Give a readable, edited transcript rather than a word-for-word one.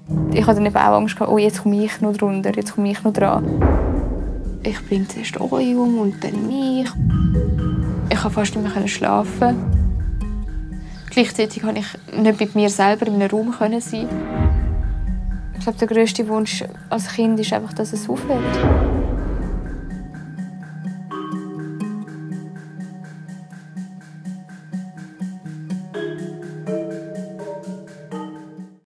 Ich hatte dann eben auch Angst, oh, jetzt komme ich noch drunter, jetzt komme ich noch dran. Ich bringe zuerst euch um und dann mich. Ich konnte fast nicht mehr schlafen. Gleichzeitig konnte ich nicht mit mir selber in einem Raum sein. Ich glaube, der grösste Wunsch als Kind ist einfach, dass es aufhört.